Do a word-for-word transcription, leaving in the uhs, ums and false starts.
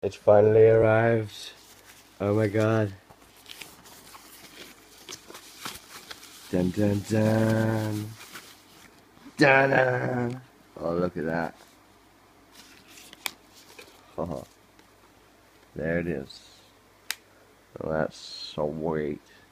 It's finally arrived. Oh my god. Dun dun dun. Dun dun. Oh, look at that. Oh, there it is. Oh, that's sweet.